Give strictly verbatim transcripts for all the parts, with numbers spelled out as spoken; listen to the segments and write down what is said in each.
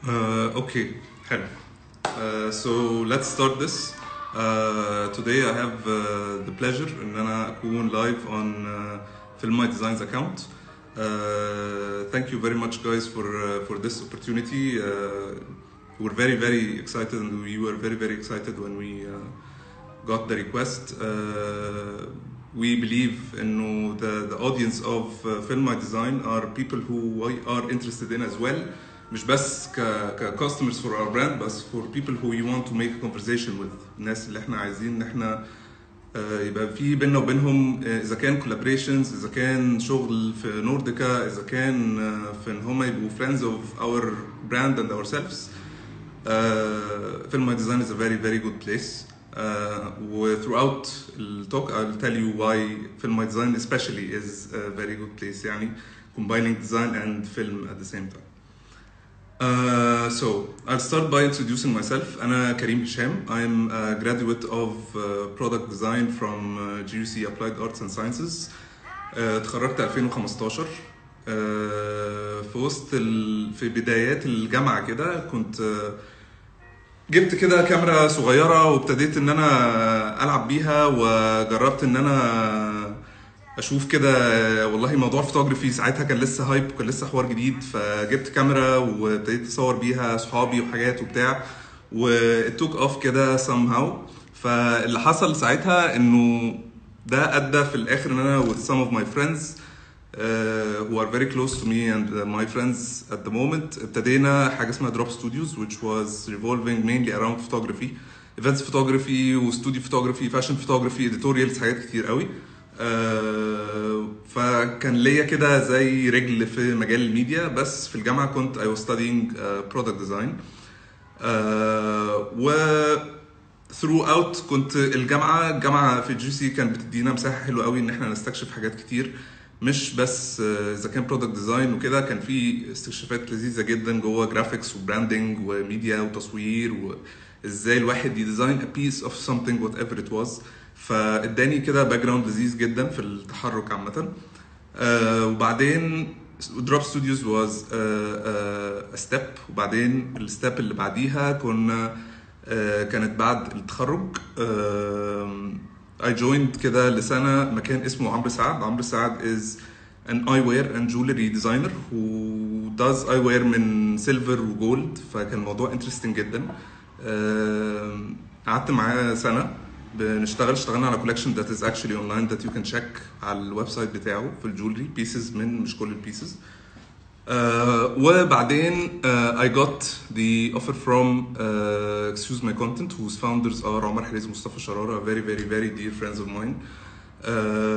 Uh, okay, hello. Uh, so let's start this. Uh, today I have uh, the pleasure ان انا اكون live on uh, Film My Designs account. Uh, thank you very much guys for uh, for this opportunity. Uh, we're very very excited and we were very very excited when we uh, got the request. Uh, we believe انه the the audience of uh, Film My Design are people who are interested in as well. مش بس ك ك customers for our brand بس for people who you want to make a conversation with. الناس اللي احنا عايزين ان احنا يبقى في بيننا وبينهم اذا كان collaborations، اذا كان شغل في نورديكا، اذا كان في ان هم يبقوا friends of our brand and ourselves. Uh, Film My Design is a very very good place. Uh, throughout the talk I'll tell you why Film My Design especially is a very good place. يعني combining design and film at the same time. Uh, so I'll start by introducing myself. أنا Kareem Hisham. I'm a graduate of uh, product design from uh, G U C Applied Arts and Sciences. uh, اتخرجت ألفين وخمستاشر. uh, في وسط ال... في بدايات الجامعة كده كنت uh, جبت كده كاميرا صغيرة وابتديت ان انا العب بيها وجربت ان انا اشوف كده. والله موضوع فوتوغرافي ساعتها كان لسه هايب وكان لسه حوار جديد، فجبت كاميرا وابتديت اصور بيها صحابي وحاجات وبتاع واتوك اوف كده somehow. فاللي حصل ساعتها انه ده ادى في الاخر ان انا with some of my friends uh, who are very close to me and uh, my friends at the moment ابتدينا حاجه اسمها drop studios which was revolving mainly around photography, events photography وstudio photography, fashion photography, editorials، حاجات كتير قوي. Uh, فكان ليا كده زي رجل في مجال الميديا. بس في الجامعة كنت I was studying uh, product design. uh, و throughout كنت الجامعة الجامعة في جي سي كانت بتدينا مساحة حلوة قوي ان احنا نستكشف حاجات كتير، مش بس اذا uh, كان product design وكده. كان في استكشافات لذيذة جدا جوه جرافيكس وبراندنج وميديا وتصوير وازاي الواحد يديزاين a piece of something whatever it was. فاداني كده باك جراوند لذيذ جدا في التحرك عامه. آه وبعدين دروب ستوديوز واز ستيب، وبعدين الستيب اللي بعديها كنا آه كانت بعد التخرج. اي جويند كده لسنه مكان اسمه عمرو سعد. عمرو سعد از an eyewear and jewelry designer who does eyewear من سيلفر وجولد. فكان الموضوع انترستنج جدا. آه قعدت معاه سنه بنشتغل اشتغلنا على collection that is actually online that you can check على الويب سايت بتاعه في الجولري pieces من مش كل البيسز. uh, وبعدين uh, I got the offer from uh, Excuse My Content whose founders are عمر حريز ومصطفى شرارة, very very very dear friends of mine. uh,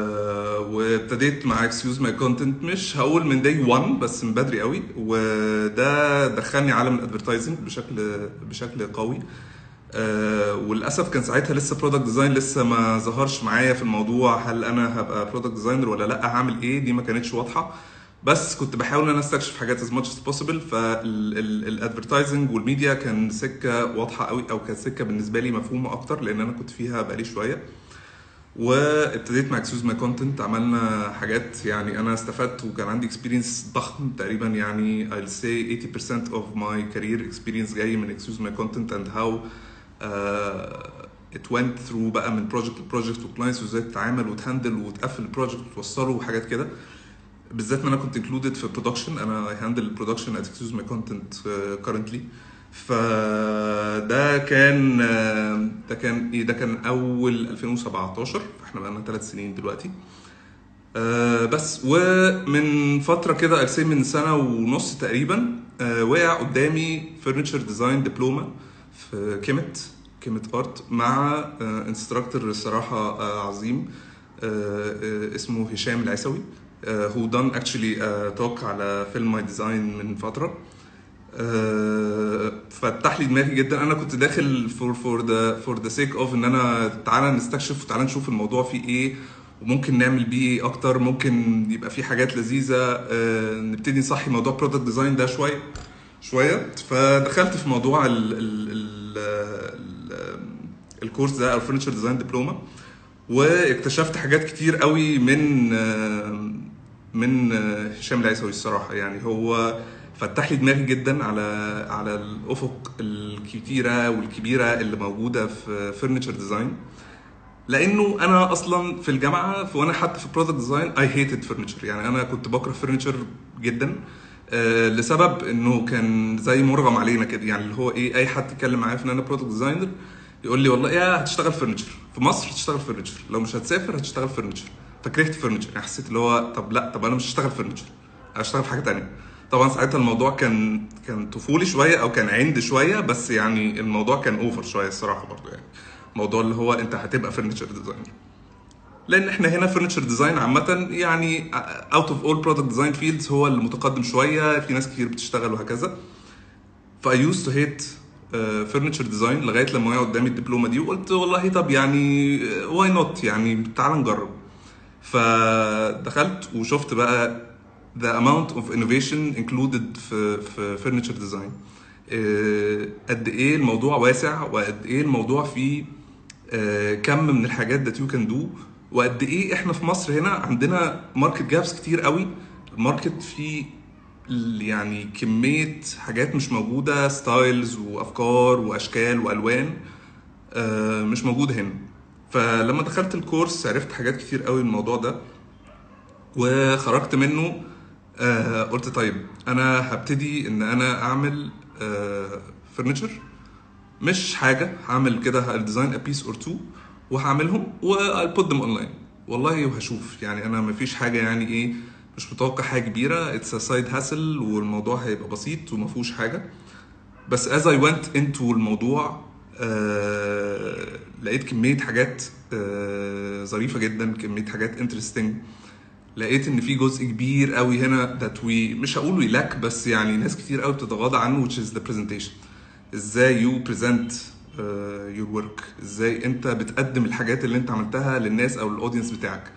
وابتديت مع Excuse My Content مش هقول من day one بس من بدري قوي، وده دخلني عالم الادفرتايزنج بشكل بشكل قوي. أه وللاسف كان ساعتها لسه برودكت ديزاين لسه ما ظهرش معايا في الموضوع. هل انا هبقى برودكت ديزاينر ولا لا، هعمل ايه، دي ما كانتش واضحه. بس كنت بحاول ان انا استكشف حاجات as much as possible. فالادفرتايزنج والميديا كان سكه واضحه قوي، او كانت سكه بالنسبه لي مفهومه اكتر لان انا كنت فيها بقالي شويه. وابتديت مع Excuse My Content عملنا حاجات يعني انا استفدت وكان عندي اكسبيرينس ضخم تقريبا. يعني I'll say eighty percent of my career experience جاي من Excuse My Content and how uh, it went through بقى من بروجكت لبروجكت وكلاينتس وازاي تتعامل وتهندل وتقفل البروجكت وتوصله وحاجات كده. بالذات ان انا كنت included في برودكشن، انا I handle production at Excuse My Content uh, currently. فده كان ده كان ايه ده كان اول ألفين وسبعتاشر، فاحنا بقى لنا ثلاث سنين دلوقتي. uh, بس ومن فتره كده I'll say من سنه ونص تقريبا uh, وقع قدامي furniture design diploma في كيمت كيمت ارت مع انستراكتور الصراحه عظيم اسمه هشام العيسوي who done actually talk على فيلم ماي ديزاين من فتره. فتح لي دماغي جدا. انا كنت داخل for for the for the sake of ان انا تعالى نستكشف وتعالى نشوف الموضوع فيه ايه وممكن نعمل بيه ايه اكتر، ممكن يبقى فيه حاجات لذيذه، نبتدي نصحي موضوع برودكت ديزاين ده شويه شويه. فدخلت في موضوع ال ال ال الكورس ده او فرنتشر ديزاين دبلومه، واكتشفت حاجات كتير قوي من من هشام العيسوي الصراحه. يعني هو فتح لي دماغي جدا على على الافق الكتيره والكبيره اللي موجوده في فرنتشر ديزاين. لانه انا اصلا في الجامعه وانا حتى في برودكت ديزاين اي هيتد فرنتشر، يعني انا كنت بكره فرنتشر جدا آه لسبب انه كان زي مرغم علينا كده، يعني اللي هو ايه، اي حد يتكلم معايا في ان انا برودكت ديزاينر يقول لي والله يا هتشتغل فرنتشر في مصر، هتشتغل فرنتشر لو مش هتسافر هتشتغل فرنتشر. فكرهت فرنتشر، يعني حسيت اللي هو طب لا، طب انا مش هشتغل فرنتشر، انا هشتغل في حاجه ثانيه. طبعا ساعتها الموضوع كان كان طفولي شويه او كان عند شويه، بس يعني الموضوع كان اوفر شويه الصراحه برضو، يعني موضوع اللي هو انت هتبقى فرنتشر ديزاينر. لان احنا هنا فرنتشر ديزاين عامه يعني اوت اوف اول برودكت ديزاين فيلدز هو المتقدم شويه، في ناس كتير بتشتغل وهكذا. فاي يوز تو هيت فرنتشر ديزاين لغايه لما وقع قدامي الدبلومه دي، وقلت والله طب يعني واي نوت، يعني تعال نجرب. فدخلت وشفت بقى the amount of innovation included في في furniture design. قد ايه الموضوع واسع، وقد ايه الموضوع فيه كم من الحاجات that you can do، وقد ايه احنا في مصر هنا عندنا ماركت جابس كتير قوي. الماركت فيه يعني كمية حاجات مش موجودة، ستايلز وافكار واشكال والوان مش موجودة هنا. فلما دخلت الكورس عرفت حاجات كتير قوي من الموضوع ده، وخرجت منه آه قلت طيب انا هبتدي ان انا اعمل آه فرنتشر، مش حاجه هعمل كده ديزاين ا بيس اور تو وهعملهم و put them online والله وهشوف. يعني انا مفيش حاجه يعني ايه، مش متوقع حاجه كبيره، اتس ا سايد هاسل والموضوع هيبقى بسيط ومفيهوش حاجه. بس as I went into الموضوع آه لقيت كميه حاجات آه ظريفه جدا، كميه حاجات انترستنج. لقيت ان في جزء كبير قوي هنا that we مش هقول يلاك، بس يعني ناس كتير قوي بتتغاضى عنه، which is the presentation. ازاي you present uh, your work، ازاي انت بتقدم الحاجات اللي انت عملتها للناس او للاودينس بتاعك.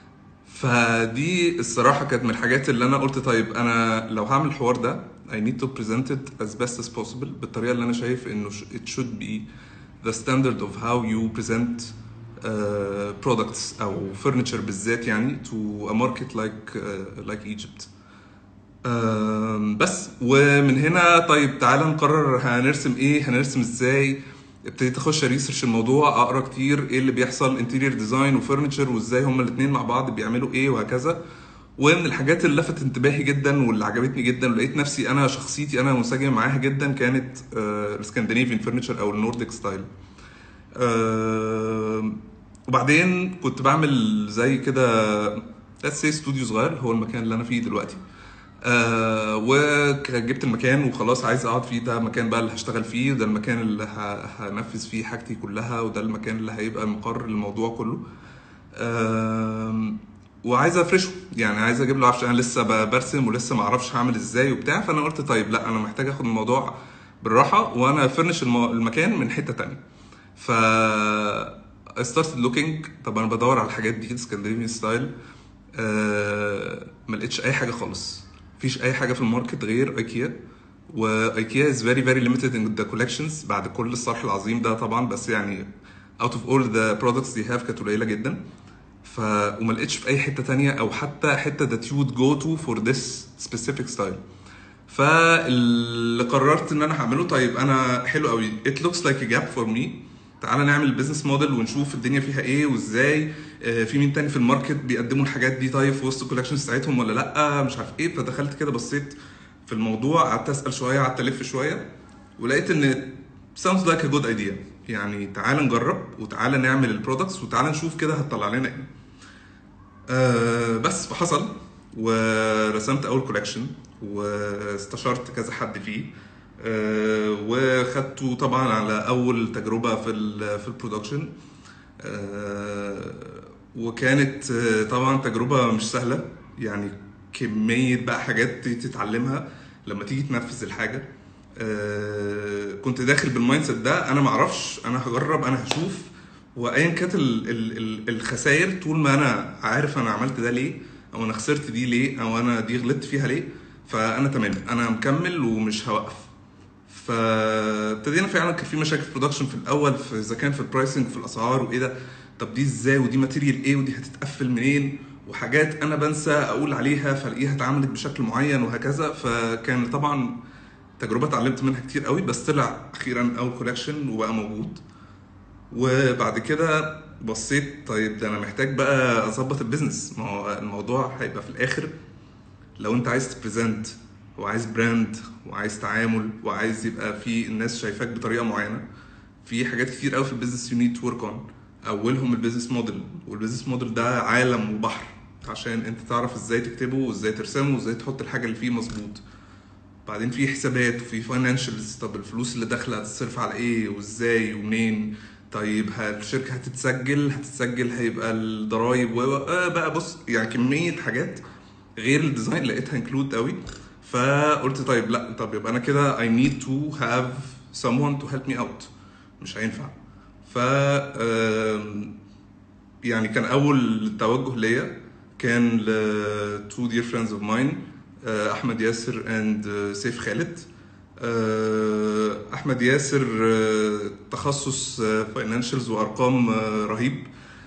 فدي الصراحه كانت من الحاجات اللي انا قلت طيب انا لو هعمل الحوار ده I need to present it as best as possible بالطريقه اللي انا شايف انه it should be the standard of how you present Uh, products او furniture بالذات، يعني to a market like uh, like Egypt. uh, بس ومن هنا طيب تعالى نقرر هنرسم ايه، هنرسم ازاي. ابتديت اخش ريسيرش الموضوع، اقرا كتير ايه اللي بيحصل انتيريور ديزاين وفرنتشر وازاي هما الاثنين مع بعض بيعملوا ايه وهكذا. ومن الحاجات اللي لفت انتباهي جدا واللي عجبتني جدا ولقيت نفسي انا شخصيتي انا منسجمه معاها جدا كانت السكندنافيان فرنتشر او النورديك ستايل. أه وبعدين كنت بعمل زي كده let's say استوديو صغير، هو المكان اللي انا فيه دلوقتي. أه وجبت المكان وخلاص عايز اقعد فيه، ده المكان بقى اللي هشتغل فيه، وده المكان اللي هنفذ فيه حاجتي كلها، وده المكان اللي هيبقى مقر للموضوع كله. أه وعايز افرشه، يعني عايز اجيب له عفش، انا لسه برسم ولسه ما اعرفش هعمل ازاي وبتاع. فانا قلت طيب لا، انا محتاج اخد الموضوع بالراحه وانا افرش المكان من حته تانية. ف I started looking. طب انا بدور على الحاجات دي سكندنافيان ستايل، أه ما لقيتش اي حاجه خالص، مفيش اي حاجه في الماركت غير ايكيا. وايكيا is very very limited in the collections بعد كل الصرح العظيم ده طبعا، بس يعني out of all the products they have كانت قليله جدا. ف وما لقيتش في اي حته تانية او حتى حته that you would go to for this specific style. فاللي قررت ان انا هعمله طيب انا حلو قوي it looks like a gap for me، تعالى نعمل بزنس موديل ونشوف الدنيا فيها ايه وازاي. في مين تاني في الماركت بيقدموا الحاجات دي طيب في وسط الكولكشنز بتاعتهم ولا لا، مش عارف ايه. فدخلت كده بصيت في الموضوع، قعدت اسال شويه، قعدت الف شويه، ولقيت ان sounds like a good idea. يعني تعالى نجرب وتعالى نعمل البرودكتس وتعالى نشوف كده هتطلع لنا ايه. أه بس فحصل، ورسمت اول كولكشن واستشرت كذا حد فيه. أه وخدته طبعا على اول تجربه في ال في البرودكشن. أه وكانت طبعا تجربه مش سهله، يعني كميه بقى حاجات تتعلمها لما تيجي تنفذ الحاجه. أه كنت داخل بالمايند سيت ده، انا ما اعرفش، انا هجرب، انا هشوف، وايا كانت الخسائر طول ما انا عارف انا عملت ده ليه، او انا خسرت دي ليه، او انا دي غلطت فيها ليه، فانا تمام، انا مكمل ومش هوقف. فابتدينا فعلا كان في مشاكل في البرودكشن في الاول، في اذا كان في البرايسنج، في الاسعار، وايه ده، طب دي ازاي، ودي ماتيريال ايه، ودي هتتقفل منين، وحاجات انا بنسى اقول عليها فلاقيها اتعملت بشكل معين وهكذا. فكان طبعا تجربه اتعلمت منها كتير قوي، بس طلع اخيرا اول كولكشن وبقى موجود. وبعد كده بصيت طيب ده انا محتاج بقى اظبط البيزنس. ما هو الموضوع هيبقى في الاخر لو انت عايز تبريزنت وعايز براند وعايز تعامل وعايز يبقى في الناس شايفاك بطريقه معينه، في حاجات كتير قوي في البيزنس يو نيد تو ورك اون. اولهم البيزنس موديل، والبيزنس موديل ده عالم وبحر عشان انت تعرف ازاي تكتبه وازاي ترسمه وازاي تحط الحاجه اللي فيه مظبوط. بعدين في حسابات وفي فاينانشالز، طب الفلوس اللي داخله هتصرف على ايه وازاي ومنين. طيب الشركه هتتسجل هتتسجل هيبقى الضرايب و آه بقى بص يعني كميه حاجات غير الديزاين لقيتها انكلود قوي. فقلت طيب لا طب يبقى انا كده I need to have someone to help me out، مش هينفع. ف يعني كان اول توجه ليا كان ل two dear friends of mine، احمد ياسر and سيف خالد. احمد ياسر تخصص فاينانشالز وارقام رهيب،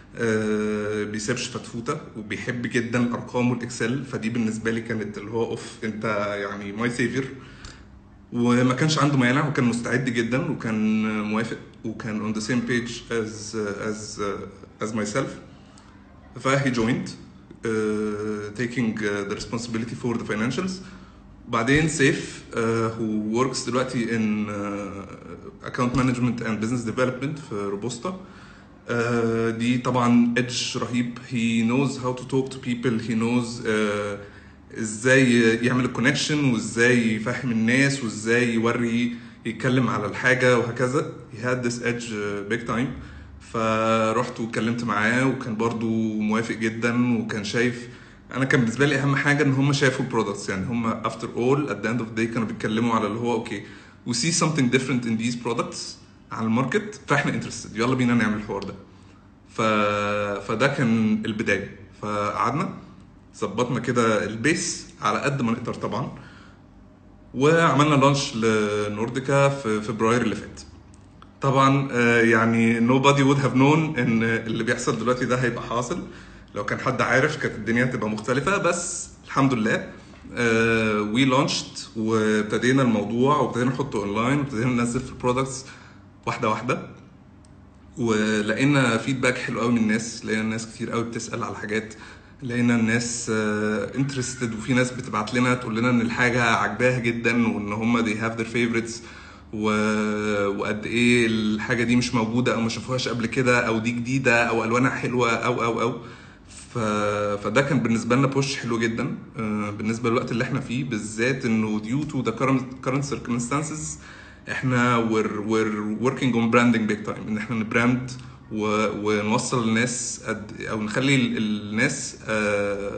بيسيبش فتفوته وبيحب جدا الارقام والاكسل، فدي بالنسبه لي كانت اللي هو اوف انت يعني ماي سيفير. وما كانش عنده مانع وكان مستعد جدا وكان موافق وكان on the same page as as as myself. فهي joined uh, taking uh, the responsibility for the financials. بعدين سيف uh, who works دلوقتي in uh, account management and business development في روبوستا. uh, دي طبعا edge رهيب. he knows how to talk to people, he knows uh, ازاي يعمل الكونكشن وازاي يفهم الناس وازاي يوري يتكلم على الحاجه وهكذا. he had this edge big time. فرحت واتكلمت معاه وكان برضو موافق جدا وكان شايف. انا كان بالنسبه لي اهم حاجه ان هم شافوا البرودكتس، يعني هم after all at the end of the day كانوا بيتكلموا على اللي هو اوكي we see something different in these products على الماركت فاحنا interested، يلا بينا نعمل الحوار ده. ف... فده كان البدايه. فقعدنا ظبطنا كده البيس على قد ما نقدر طبعا، وعملنا لانش لنورديكا في فبراير اللي فات. طبعا يعني nobody would have known ان اللي بيحصل دلوقتي ده هيبقى حاصل. لو كان حد عارف كانت الدنيا هتبقى مختلفه، بس الحمد لله وي لانشت وابتدينا الموضوع وابتدينا نحطه اونلاين وابتدينا ننزل في البرودكتس واحده واحده. ولقينا فيدباك حلو قوي من الناس، لقينا ناس كتير قوي بتسال على حاجات، لقينا الناس انترستد وفي ناس بتبعت لنا تقول لنا ان الحاجه عجباها جدا وان هم they have their favorites و... وقد ايه الحاجه دي مش موجوده او ما شافوهاش قبل كده او دي جديده او الوانها حلوه او او او ف... فده كان بالنسبه لنا بوش حلو جدا بالنسبه للوقت اللي احنا فيه، بالذات انه due to the current, current circumstances احنا we're, we're working on branding big time، ان احنا نبراند و... ونوصل للناس قد... او نخلي الناس uh,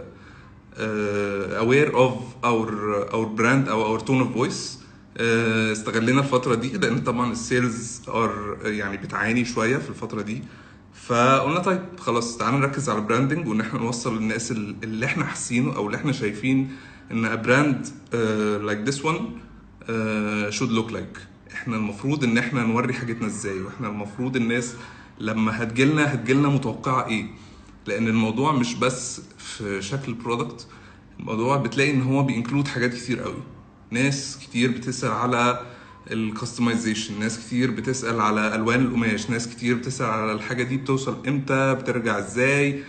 uh, aware of our our brand او our tone of voice. استغلينا الفترة دي لأن طبعا السيلز ار يعني بتعاني شوية في الفترة دي. فقلنا طيب خلاص تعالى نركز على البراندنج وان احنا نوصل للناس اللي احنا حاسينه او اللي احنا شايفين ان براند like this one uh, should look like. احنا المفروض ان احنا نوري حاجتنا ازاي، واحنا المفروض الناس لما هتجيلنا هتجيلنا متوقعة ايه. لان الموضوع مش بس في شكل برودكت، الموضوع بتلاقي ان هو بينكلود حاجات كتير قوي. ناس كتير بتسأل على الكاستمايزيشن، ناس كتير بتسأل على الوان القماش، ناس كتير بتسأل على الحاجة دي بتوصل امتى، بترجع ازاي،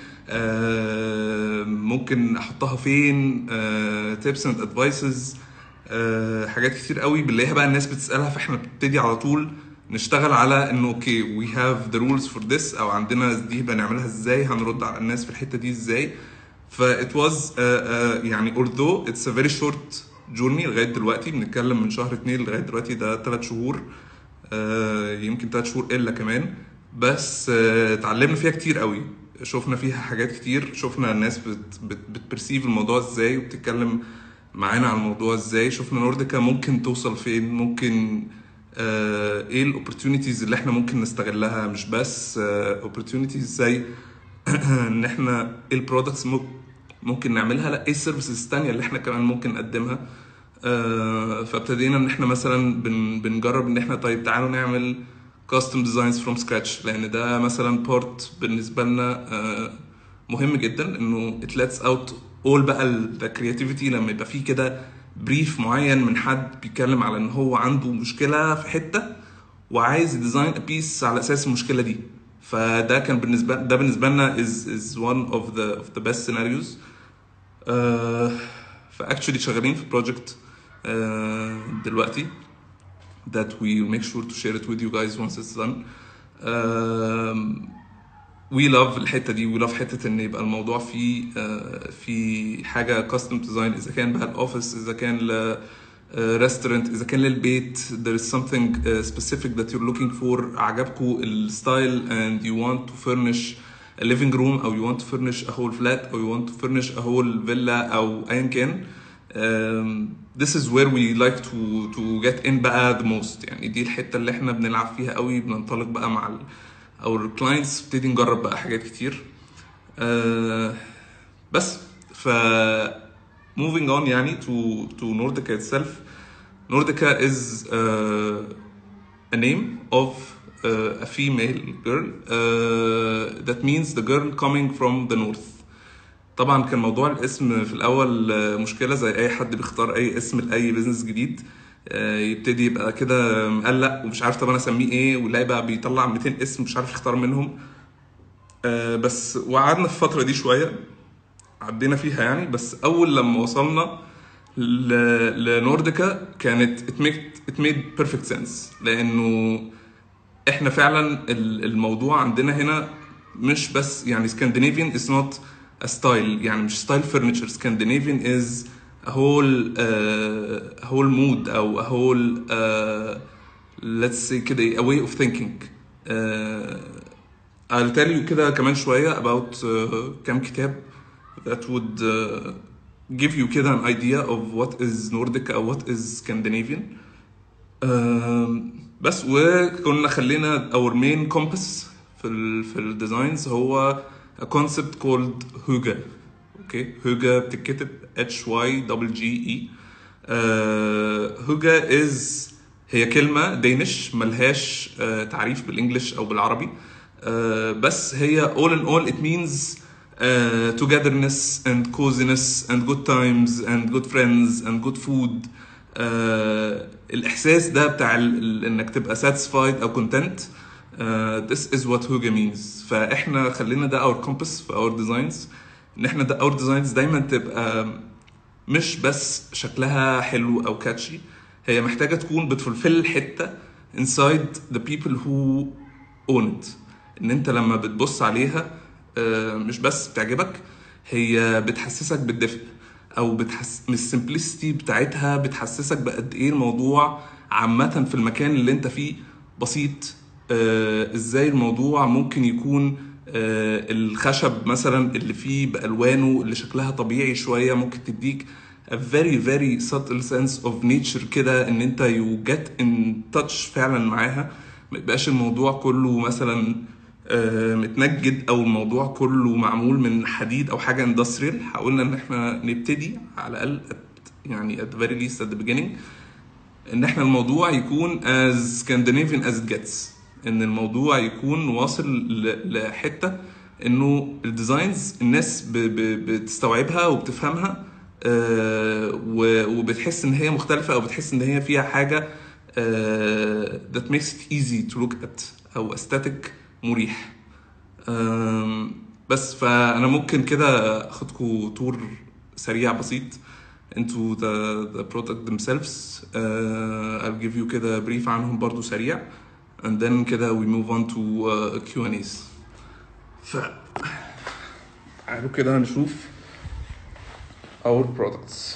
آه ممكن احطها فين، تيبس اند ادفايسز، حاجات كتير قوي بنلاقيها بقى الناس بتسألها. فاحنا بنبتدي على طول نشتغل على انه اوكي وي هاف ذا رولز فور ذس، او عندنا دي بنعملها ازاي، هنرد على الناس في الحتة دي ازاي. ف it was uh, uh, يعني although it's a very short جورني لغايه دلوقتي، بنتكلم من شهر اتنين لغايه دلوقتي ده ثلاث شهور، آه يمكن ثلاث شهور الا كمان، بس آه اتعلمنا فيها كتير قوي، شفنا فيها حاجات كتير، شفنا الناس بت بت بتبرسيف الموضوع ازاي وبتتكلم معانا على الموضوع ازاي، شفنا نورديكا ممكن توصل فين، ممكن آه ايه الاوبورتيونيتيز اللي احنا ممكن نستغلها، مش بس اوبورتيونيتيز آه زي ان احنا ايه البرودكتس ممكن نعملها، لا ايه السيرفيسز الثانيه اللي احنا كمان ممكن نقدمها. آه فابتدينا ان احنا مثلا بن بنجرب ان احنا طيب تعالوا نعمل كاستم ديزاينز فروم سكراتش، لان ده مثلا بارت بالنسبه لنا آه مهم جدا انه it lets out all بقى ال creativity لما يبقى فيه كده بريف معين من حد بيتكلم على ان هو عنده مشكله في حته وعايز يديزاين a piece على اساس المشكله دي. فده كان بالنسبه ده بالنسبه لنا is is one of the of the best scenarios. uh, فاكشولي شغالين في project uh, دلوقتي that we make sure to share it with you guys once it's done. um, we love الحته دي we love حته ان يبقى الموضوع فيه uh, في حاجه custom design اذا كان بقى الاوفيس اذا كان ل ريستورنت اذا كان للبيت. there is something uh, specific that you're looking for عجبكم الستايل and you want to furnish a living room او you want to furnish a whole flat او you want to furnish a whole villa او ايا كان. um, this is where we like to to get in بقى the most. يعني دي الحته اللي احنا بنلعب فيها قوي بننطلق بقى مع ال our clients بتبتدي نجرب بقى حاجات كتير. uh, بس ف moving on يعني to to Nordica itself. Nordica is uh, a name of uh, a female girl uh, that means the girl coming from the north. طبعا كان موضوع الاسم في الاول مشكله زي اي حد بيختار اي اسم لاي بزنس جديد. uh, يبتدي يبقى كده مقلق ومش عارف طب انا اسميه ايه ويلاقي بقى بيطلع مئتين اسم مش عارف يختار منهم. uh, بس وقعدنا في الفتره دي شويه عدينا فيها يعني. بس اول لما وصلنا لنورديكا كانت it made, it made perfect sense لانه احنا فعلا الموضوع عندنا هنا مش بس يعني Scandinavian is not a style يعني مش style furniture. Scandinavian is a whole uh, a whole mood او a whole uh, let's say كده a way of thinking. uh, I'll tell you كده كمان شوية about uh, كم كتاب that would uh, give you كده an idea of what is Nordic or what is Scandinavian. um, بس وكنا خلينا our main compass في ال في الديزاينز هو a concept called hygge. okay hygge بتتكتب H Y G G E. uh, hygge is هي كلمة دينش ملهاش uh, تعريف بالانجلش او بالعربي. uh, بس هي all in all it means Uh, togetherness and coziness and good times and good friends and good food. uh, الإحساس ده بتاع ال إنك تبقى satisfied أو content. uh, this is what hygge means. فإحنا خلينا ده our compass في our designs إن إحنا ده our designs دايما تبقى مش بس شكلها حلو أو catchy. هي محتاجة تكون بتفلفل حتة inside the people who own it. إن أنت لما بتبص عليها مش بس بتعجبك هي بتحسسك بالدفء او بتحس من السمبلسيتي بتاعتها بتحسسك بقد ايه الموضوع عامه في المكان اللي انت فيه بسيط. آه ازاي الموضوع ممكن يكون آه الخشب مثلا اللي فيه بالوانه اللي شكلها طبيعي شويه ممكن تديك a very very subtle sense of nature كده ان انت you get in touch فعلا معاها. ما يبقاش الموضوع كله مثلا متنجد او الموضوع كله معمول من حديد او حاجه اندستريال. حاولنا ان احنا نبتدي على الاقل يعني at the very least at the beginning ان احنا الموضوع يكون as Scandinavian as it gets. ان الموضوع يكون واصل لحته انه الديزاينز الناس بتستوعبها وبتفهمها وبتحس ان هي مختلفه او بتحس ان هي فيها حاجه that makes it easy to look at او aesthetic مريح. بس فانا ممكن كده اخدكم تور سريع بسيط into the the product themselves. uh, I'll give you كده brief عنهم برضو سريع and then كده we move on to uh, Q and A's. ف تعالوا كده نشوف our products.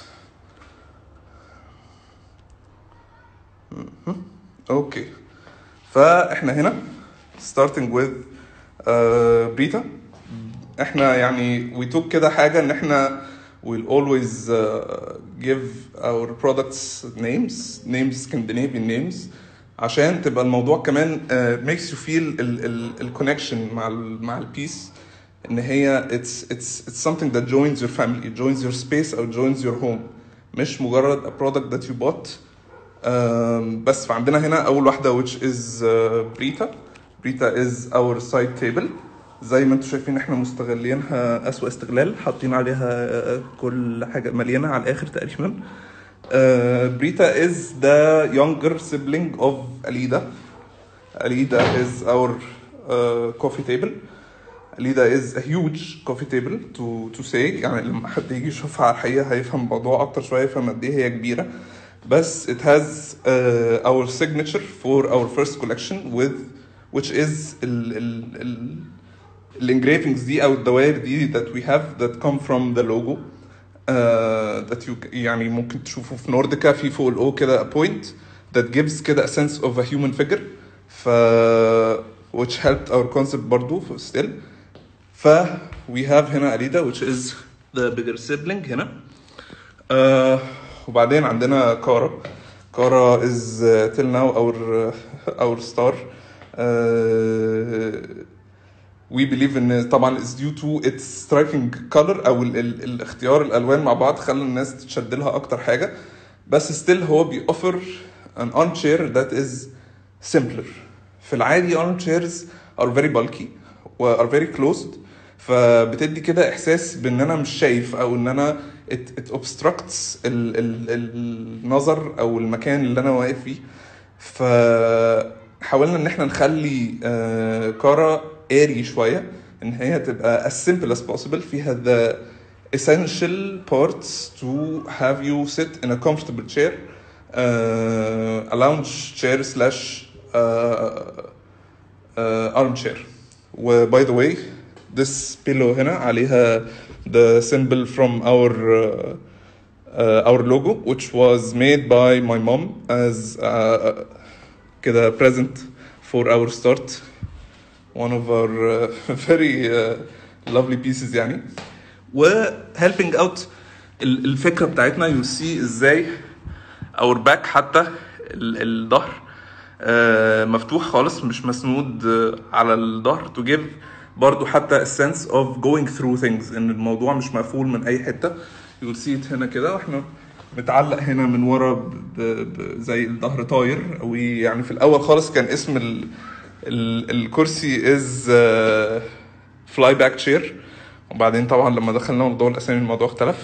اوكي فاحنا هنا starting with uh, Brita. احنا يعني we took كده حاجة ان احنا we'll always uh, give our products names names Scandinavian names عشان تبقى الموضوع كمان uh, makes you feel ال ال ال connection مع ال مع البيس ان هي it's it's it's something that joins your family, it joins your space or joins your home, مش مجرد a product that you bought. um, بس فعندنا هنا اول واحدة which is uh, Brita. Brita is our side table. زي ما انتم شايفين احنا مستغلينها اسوأ استغلال، حاطين عليها كل حاجه مليانه على الاخر تقريبا. بريتا is the younger sibling of Alida. Alida is our uh, coffee table. Alida is a huge coffee table to to say. يعني لما حد يجي يشوفها على الحقيقه هيفهم الموضوع اكتر شويه، يفهم قد ايه هي كبيره. بس it has uh, our signature for our first collection with which is ال ال ال الانجرافينجز دي او الدوائر دي that we have that come from the logo uh, that you يعني ممكن تشوفوا في نورديكا في فوق الاو كده a point that gives كده a sense of a human figure ف which helped our concept برضو still. ف we have هنا Alida which is the bigger sibling هنا. uh, وبعدين عندنا كارا. كارا is uh, till now our uh, our star. uh, we believe ان طبعا is due to its striking color او ال ال الاختيار الالوان مع بعض خلى الناس تشد لها اكتر حاجه. بس still هو بيوفر an armchair that is simpler. في العادي armchairs are very bulky و are very closed، فبتدي كده احساس بان انا مش شايف او ان انا it, it obstructs ال ال النظر او المكان اللي انا واقف فيه. فحاولنا ان احنا نخلي آه كارا airy شويه، ان هي تبقى as simple as possible، فيها the essential parts to have you sit in a comfortable chair, uh, a lounge chair slash uh, uh, armchair. و by the way this pillow هنا عليها the symbol from our uh, uh, our logo which was made by my mom as uh, كده present for our start. one of our uh, very uh, lovely pieces يعني. و helping out الفكرة بتاعتنا you see ازاي our back حتى الظهر uh, مفتوح خالص مش مسنود uh, على الظهر to give برضو حتى a sense of going through things، ان الموضوع مش مقفول من اي حتة. you see it هنا كده، واحنا متعلق هنا من ورا ب ب زي الظهر طاير. ويعني في الاول خالص كان اسم ال الكرسي is uh, fly back chair، وبعدين طبعا لما دخلنا موضوع الاسامي الموضوع اختلف.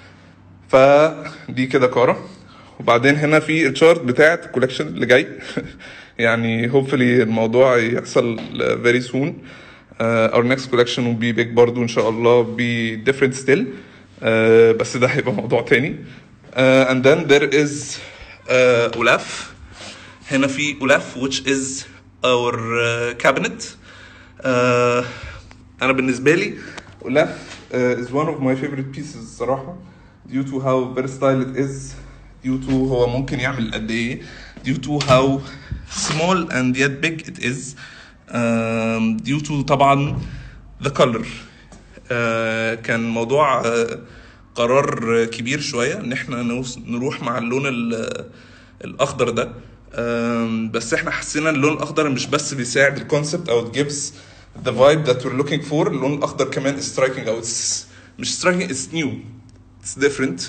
فدي كده كارا. وبعدين هنا في الشارت بتاعت الكولكشن اللي جاي يعني hopefully الموضوع يحصل very soon. uh, our next collection will be big برضو ان شاء الله be different still. uh, بس ده هيبقى موضوع تاني. uh, and then there is uh, أولاف. هنا في أولاف which is our uh, cabinet. uh, أنا بالنسبة لي أولاف uh, is one of my favorite pieces الصراحة due to how versatile it is, due to هو ممكن يعمل قد إيه, due to how small and yet big it is, um, due to طبعا the color. uh, كان موضوع uh, قرار كبير شوية إن إحنا نروح مع اللون الأخضر ده. بس احنا حسينا اللون الاخضر مش بس بيساعد الكونسبت او it gives the vibe that we're looking for. اللون الاخضر كمان is striking او it's مش striking it's new it's different.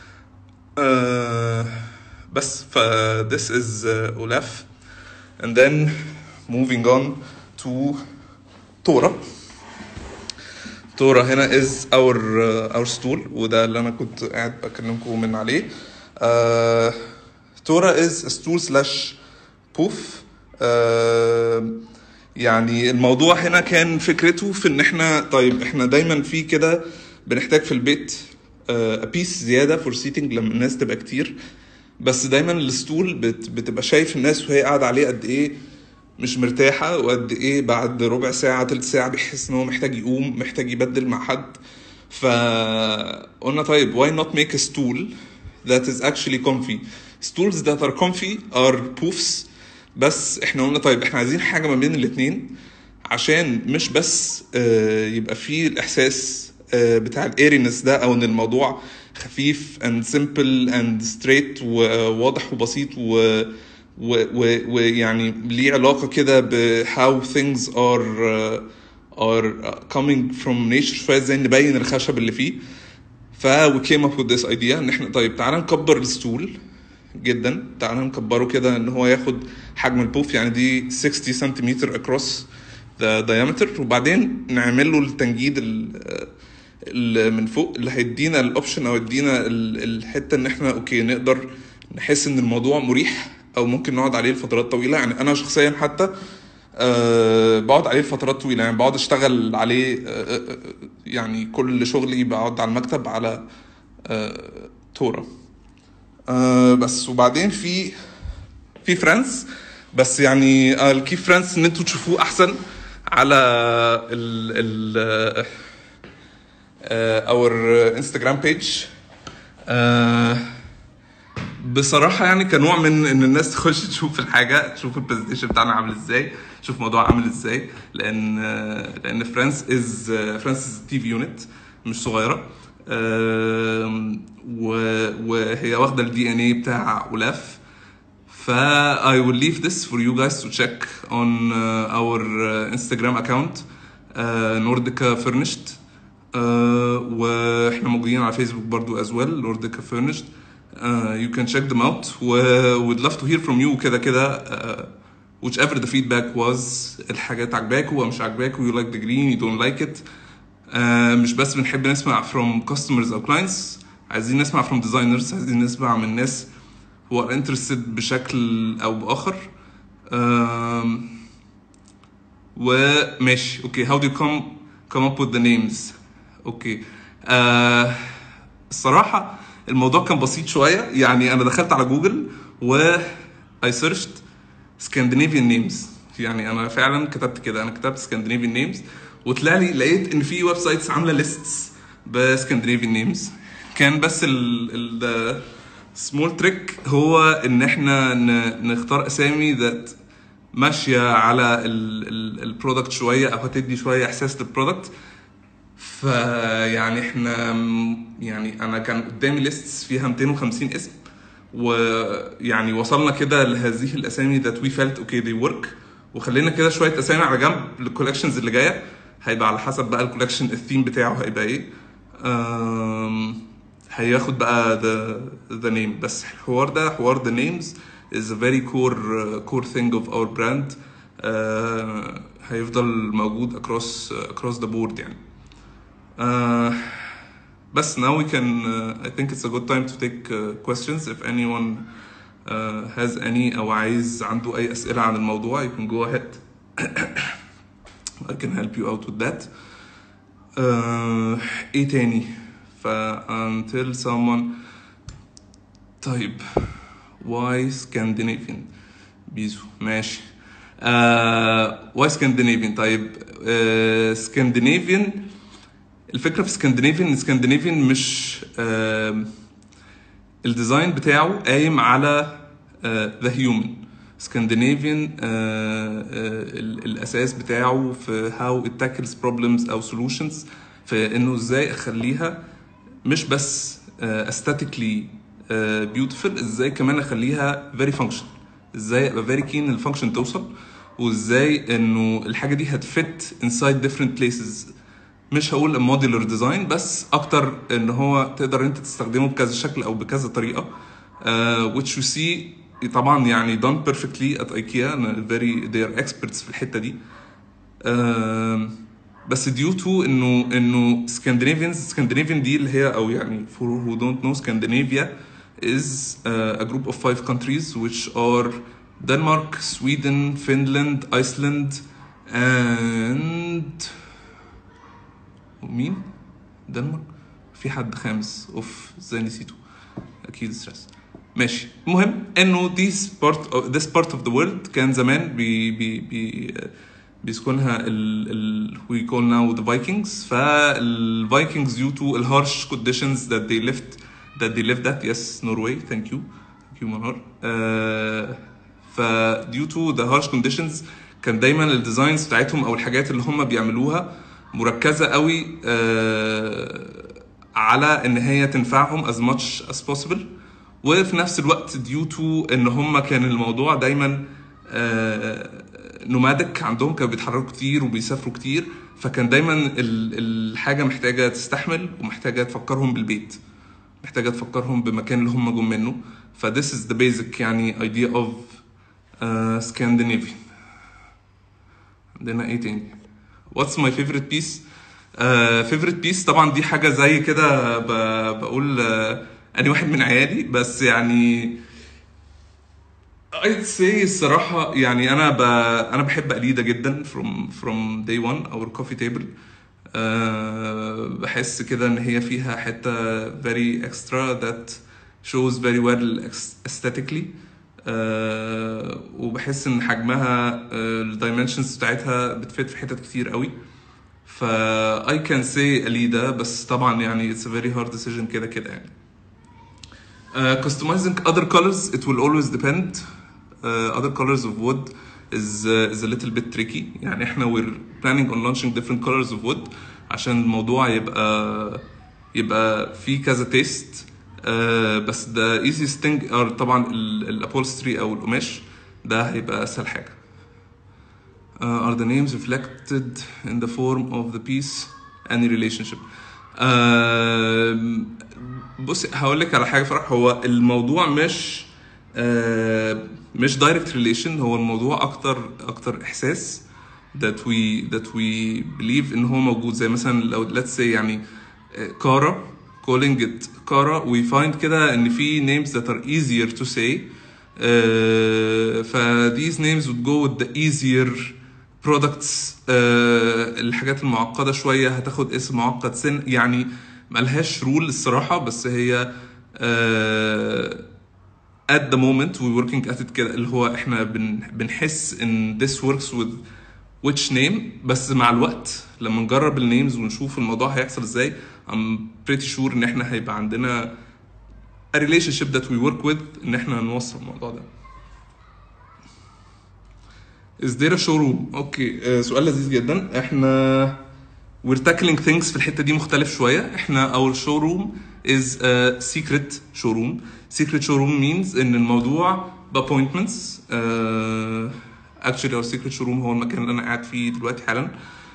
uh, بس ف this is uh, Olaf. and then moving on to تورا. تورا هنا is our uh, our stool، وده اللي انا كنت قاعد بكلمكم من عليه. uh, تورا is a stool slash poof. uh, يعني الموضوع هنا كان فكرته في ان احنا طيب احنا دايما في كده بنحتاج في البيت uh, a piece زيادة for seating لما الناس تبقى كتير. بس دايما الستول بت, بتبقى شايف الناس وهي قاعدة عليه قد ايه مش مرتاحة، وقد ايه بعد ربع ساعة تلت ساعة بيحس ان هو محتاج يقوم محتاج يبدل مع حد. فقلنا طيب why not make a stool that is actually comfy. stools that are comfy are poofs. بس احنا قلنا طيب احنا عايزين حاجة ما بين الاتنين عشان مش بس اه يبقى فيه الاحساس اه بتاع الايرينس ده او ان الموضوع خفيف and simple and straight وواضح وبسيط و ويعني ليه علاقة كده ب how things are uh, are coming from nature شوية زي نبين الخشب اللي فيه. ف we came up with this idea ان احنا طيب تعالى نكبر الستول جدا، تعالى نكبره كده ان هو ياخد حجم البوف. يعني دي sixty سنتيمتر across the diameter، وبعدين نعمل له التنجيد اللي من فوق اللي هيدينا الاوبشن او يدينا الحته ان احنا اوكي نقدر نحس ان الموضوع مريح او ممكن نقعد عليه لفترات طويله. يعني انا شخصيا حتى أه بقعد عليه لفترات طويله، يعني بقعد اشتغل عليه أه يعني كل شغلي بقعد على المكتب على أه تورا أه بس. وبعدين في في فرانس، بس يعني الكي فرانس ان انتوا تشوفوه احسن على ال ال اور انستجرام بيج. بصراحه يعني كنوع من ان الناس تخش تشوف الحاجه، تشوف البرزنتيشن بتاعنا عامل ازاي، تشوف الموضوع عامل ازاي، لان لان فرانس از فرانس تي في يونت مش صغيره، وهي واخده الدي ان اي بتاع اولاف. ف I will leave this for you guys to check on uh, our uh, Instagram account uh, Nordica furnished. uh, واحنا موجودين على فيسبوك برضو as well Nordica furnished. uh, you can check them out و we'd love to hear from you كده كده uh, whichever the feedback was. الحاجات عجباكوا ومش عجباكوا، you like the green you don't like it. uh, مش بس بنحب نسمع from customers or clients، عايزين نسمع from designers، عايزين نسمع من ناس هو interested بشكل او باخر. أم وماشي اوكي. how do you come come up with the names؟ اوكي أه الصراحه الموضوع كان بسيط شويه. يعني انا دخلت على جوجل و I searched Scandinavian names. يعني انا فعلا كتبت كده، انا كتبت Scandinavian names وطلع لي لقيت ان في ويب سايتس عامله ليستس ب Scandinavian names. كان بس ال ال سمول تريك هو ان احنا نختار اسامي ذات ماشيه على البرودكت شويه او هتدي شويه احساس للبرودكت. فيعني احنا يعني انا كان قدامي ليستس فيها مئتين وخمسين اسم، ويعني وصلنا كده لهذه الاسامي ذات وي فيلت اوكي دي ورك، وخلينا كده شويه اسامي على جنب للكولكشنز اللي جايه. هيبقى على حسب بقى الكولكشن الثيم بتاعه هيبقى ايه، هياخد بقى the the name. بس الحوار ده حوار the names is a very core uh, core thing of our brand. uh, هيفضل موجود across uh, across the board يعني. uh, بس now we can uh, I think it's a good time to take uh, questions if anyone uh, has any أو عايز عنده أي أسئلة عن الموضوع. you can go ahead. I can help you out with that. uh, إيه تاني؟ ف until someone. طيب why Scandinavian؟ بيزو ماشي. uh, why Scandinavian؟ طيب uh, Scandinavian، الفكرة في Scandinavian Scandinavian مش uh, الديزاين بتاعه قايم على uh, the human. Scandinavian uh, uh, الأساس بتاعه في how it tackles problems أو solutions، في إنه إزاي أخليها مش بس uh, aesthetically uh, beautiful، ازاي كمان اخليها very functional، ازاي ابقى very keen الفانكشن توصل، وازاي انه الحاجه دي هتفت inside different places. مش هقول modular design بس اكتر ان هو تقدر انت تستخدمه بكذا شكل او بكذا طريقه. uh, which you see طبعا يعني done perfectly at IKEA. very they are experts في الحته دي. uh, بس due to انه انه Scandinavians Scandinavian دي اللي هي او يعني for who don't know Scandinavia is uh, a group of five countries which are Denmark, Sweden, Finland, Iceland and مين؟ دنمارك؟ في حد خامس اوف ازاي نسيته؟ اكيد ستريس. ماشي. المهم انه this part of this part of the world كان زمان بي بي بي بيسكنها ال ال we call now the Vikings. فال Vikings due to the harsh conditions that they lived that they lived at. Yes, Norway. Thank you. Thank you منار. uh, ف due to the harsh conditions كان دايما الديزاينز بتاعتهم او الحاجات اللي هم بيعملوها مركزة قوي uh, على ان هي تنفعهم as much as possible، وفي نفس الوقت due to ان هم كان الموضوع دايما نومادك، uh, عندهم كانوا بيتحركوا كتير وبيسافروا كتير، فكان دايما الحاجة محتاجة تستحمل ومحتاجة تفكرهم بالبيت، محتاجة تفكرهم بمكان اللي هم جم منه. ف this is the basic يعني idea of uh, Scandinavian. عندنا ايه تاني؟ What's my favorite piece؟ uh, favorite piece طبعا دي حاجة زي كده بقول uh, أني واحد من عيالي، بس يعني I'd say الصراحة يعني أنا ب... أنا بحب أليدا جدا from from day one أو coffee table. أه بحس كده إن هي فيها حتة very extra that shows very well aesthetically. أه وبحس إن حجمها ال dimensions بتاعتها بتفيد في حتت كتير قوي. ف I can say أليدا، بس طبعا يعني it's a very hard decision كده كده يعني. Uh, customizing other colors it will always depend. Uh, other colors of wood is uh, is a little bit tricky. يعني احنا we're planning on launching different colors of wood عشان الموضوع يبقى يبقى في كذا taste. uh, بس the easiest thing are طبعا ال upholstery او القماش، ده هيبقى اسهل حاجة. Uh, are the names reflected in the form of the piece any relationship؟ uh, بصي هقول لك على حاجه فرح. هو الموضوع مش آه مش direct relation، هو الموضوع اكتر اكتر احساس that we that we believe ان هو موجود. زي مثلا لو let's say يعني كارا calling it كارا we find كده ان في names that are easier to say. آه ف these names would go with the easier products. آه الحاجات المعقده شويه هتاخد اسم معقد سن، يعني ملهاش رول الصراحة، بس هي uh, at the moment we working at it كده، اللي هو احنا بن, بنحس ان this works with which name. بس مع الوقت لما نجرب النيمز ونشوف الموضوع هيحصل ازاي I'm pretty sure ان احنا هيبقى عندنا a relationship that we work with ان احنا نوصل الموضوع ده. Is there a showroom؟ اوكي okay. uh, سؤال لذيذ جدا. احنا we're tackling things في الحتة دي مختلف شوية. احنا our showroom is a secret showroom. secret showroom means ان الموضوع ب appointments. uh, actually our secret showroom هو المكان اللي انا قاعد فيه دلوقتي حالا.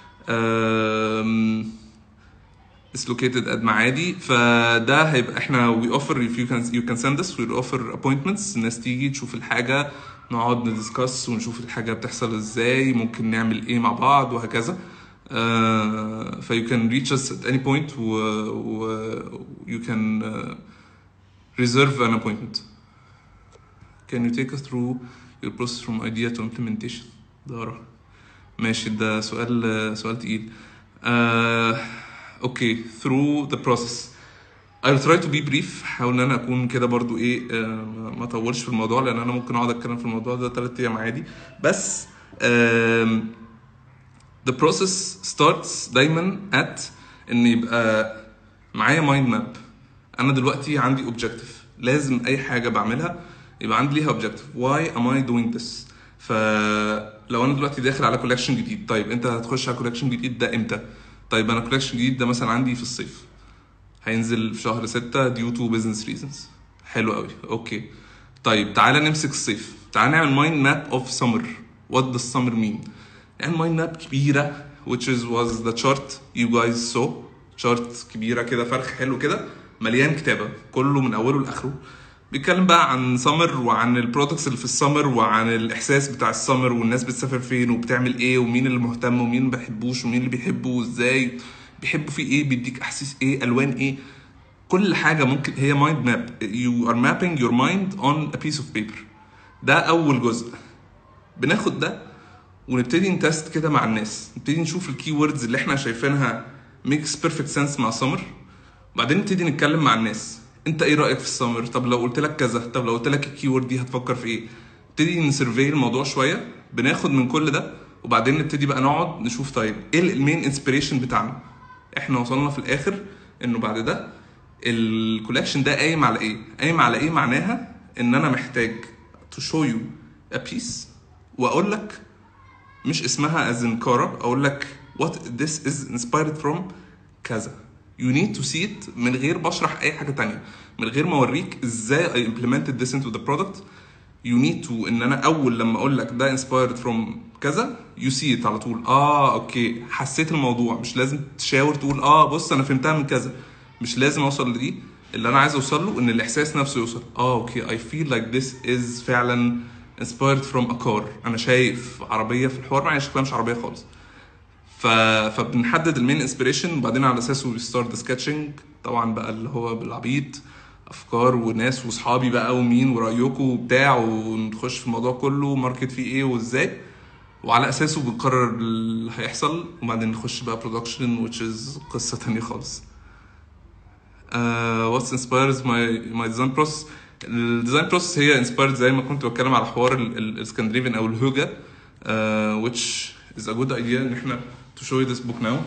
uh, it's located at معادي. فده هيبقى احنا we offer if you can you can send us we offer appointments. الناس تيجي تشوف الحاجة، نقعد ندسكس ونشوف الحاجة بتحصل ازاي، ممكن نعمل ايه مع بعض وهكذا. Uh, ف you can reach us at any point و, و you can uh, reserve an appointment. Can you take us through your process from idea to implementation؟ دارا ماشي، ده سؤال سؤال تقيل. uh, okay through the process I'll try to be brief. حاول ان انا اكون كده برضو ايه uh, ما اطولش في الموضوع، لان انا ممكن اقعد اتكلم في الموضوع ده ثلاث ايام عادي. بس uh, the process starts دايما at ان يبقى معايا mind map. انا دلوقتي عندي objective، لازم اي حاجه بعملها يبقى عندي ليها objective. why am I doing this؟ فلو انا دلوقتي داخل على collection جديد، طيب انت هتخش على collection جديد ده امتى؟ طيب انا collection جديد ده مثلا عندي في الصيف، هينزل في شهر ستة due to business reasons. حلو قوي، اوكي. طيب تعالى نمسك الصيف، تعالى نعمل mind map of summer. what does summer mean؟ يعني mind map كبيرة which is was the chart you guys saw. chart كبيرة كده، فرخ حلو كده، مليان كتابة كله من أوله لآخره. بيتكلم بقى عن سمر وعن البرودكتس اللي في السمر وعن الإحساس بتاع السمر والناس بتسافر فين وبتعمل إيه ومين اللي مهتم ومين ما بيحبوش ومين اللي بيحبه وإزاي بيحبوا فيه إيه، بيديك أحاسيس إيه، ألوان إيه، كل حاجة ممكن هي mind map. you are mapping your mind on a piece of paper. ده أول جزء. بناخد ده ونبتدي نتست كده مع الناس، نبتدي نشوف الكي ووردز اللي احنا شايفينها ميكس بيرفكت سنس مع سمر. وبعدين نبتدي نتكلم مع الناس، انت ايه رايك في السمر؟ طب لو قلت لك كذا، طب لو قلت لك الكي وورد دي هتفكر في ايه؟ نبتدي نسرفي الموضوع شويه، بناخد من كل ده وبعدين نبتدي بقى نقعد نشوف طيب ايه المين انسبيريشن بتاعنا. احنا وصلنا في الاخر انه بعد ده الكولكشن ده قايم على ايه؟ قايم على ايه؟ معناها ان انا محتاج to show you a piece واقول لك مش اسمها as in كارا، اقول لك what this is inspired from كذا. you need to see it من غير بشرح اي حاجه تانية، من غير ما اوريك ازاي I implemented this into the product. you need to ان انا اول لما اقول لك ده inspired from كذا you see it على طول. اه اوكي حسيت الموضوع، مش لازم تشاور تقول اه بص انا فهمتها من كذا، مش لازم اوصل لدي. اللي انا عايز اوصل له ان الاحساس نفسه يوصل. اه اوكي I feel like this is فعلا inspired from a car. انا شايف عربيه في الحوار مع شكلها مش عربيه خالص. ف... فبنحدد المين انسبيريشن وبعدين على اساسه ريستارت سكتشنج. طبعا بقى اللي هو بالعبيط افكار وناس واصحابي بقى ومين ورايكم وبتاع، ونخش في الموضوع كله ماركت فيه ايه وازاي، وعلى اساسه بنقرر اللي هيحصل، وبعدين نخش بقى برودكشن which is قصه تانية خالص. uh, what inspires my my design process. الديزاين بروسس هي inspired زي ما كنت بتكلم على حوار الاسكندنافيان او الهوجا uh, which is a good idea ان احنا to show you this book now.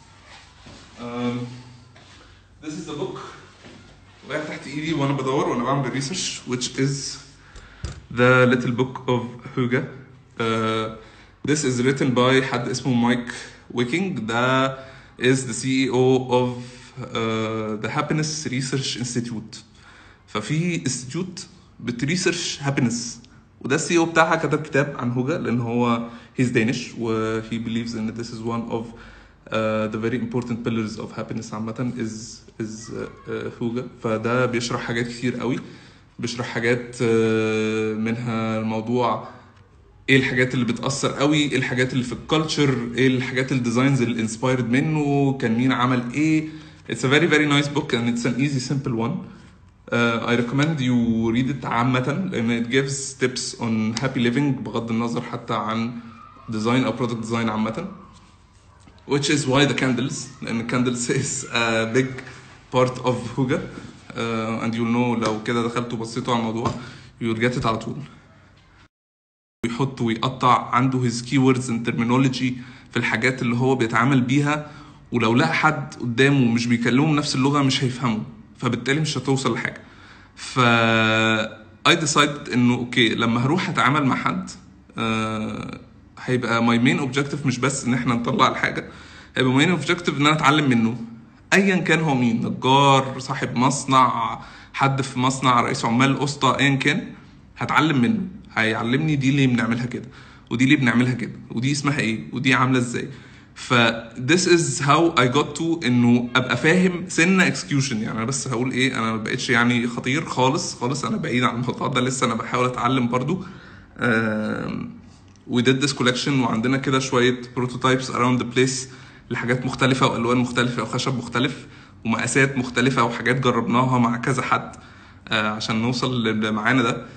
um, this is the book وقع تحت ايدي وانا بدور وانا بعمل ريسيرش which is the little book of Huga. uh, this is written by حد اسمه مايك ويكينج. ده is the سي إي أو of uh, the Happiness Research Institute. ففي institute بتريسيرش happiness، وده السي او بتاعها كتب كتاب عن هوجا لان هو he's Danish و he believes in this is one of uh, the very important pillars of happiness عامة is is uh, هوجا. فده بيشرح حاجات كتير قوي، بيشرح حاجات uh, منها الموضوع ايه الحاجات اللي بتأثر قوي، ايه الحاجات اللي في الكالتشر، ايه الحاجات الديزاينز اللي انسبايرد منه، كان مين عمل ايه. it's a very very nice book and it's an easy simple one. Uh, I recommend you read it عامة لأن it gives tips on happy living بغض النظر حتى عن design أو product design عامة. which is why the candles لأن candles is a big part of Huga uh, and you'll know لو كده دخلتوا بصيتوا على الموضوع you'll get it على طول. ويحط ويقطع عنده his keywords and terminology في الحاجات اللي هو بيتعامل بيها، ولو لقى حد قدامه مش بيكلمه نفس اللغة مش هيفهمه، فبالتالي مش هتوصل لحاجه. ف I decided انه اوكي لما هروح اتعامل مع حد أه هيبقى my main objective مش بس ان احنا نطلع الحاجه، هيبقى main objective ان انا اتعلم منه ايا كان هو مين، نجار، صاحب مصنع، حد في مصنع، رئيس عمال، اسطى، ايا كان هتعلم منه، هيعلمني دي ليه بنعملها كده ودي ليه بنعملها كده ودي اسمها ايه ودي عامله ازاي. ف this is how I got to انه ابقى فاهم سنه execution. يعني انا بس هقول ايه، انا ما بقتش يعني خطير خالص خالص، انا بعيد عن الموضوع ده، لسه انا بحاول اتعلم برضو. we did this collection وعندنا كده شويه prototypes around the place لحاجات مختلفه والوان مختلفه وخشب مختلف ومقاسات مختلفه وحاجات جربناها مع كذا حد عشان نوصل اللي معانا ده.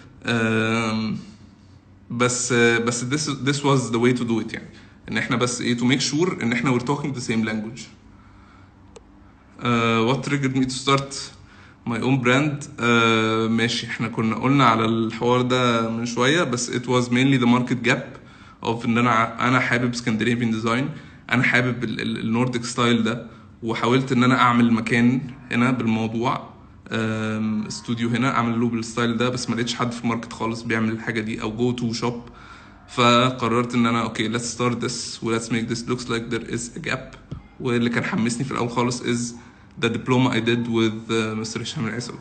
بس بس this this was the way to do it، يعني ان احنا بس ايه to make sure ان احنا we're talking the same language. uh, what triggered me to start my own brand. uh, ماشي، احنا كنا قلنا على الحوار ده من شويه، بس it was mainly the market gap of ان انا انا حابب Scandinavian design، انا حابب النورديك ستايل ده، وحاولت ان انا اعمل مكان هنا بالموضوع، استوديو هنا اعمل له بالستايل ده، بس ما لقيتش حد في الماركت خالص بيعمل الحاجه دي او جو تو شوب. فقررت ان انا اوكي let's start this و let's make this looks like there is a gap. واللي كان حمسني في الاول خالص is the diploma I did with uh, Mister هشام العيسوي.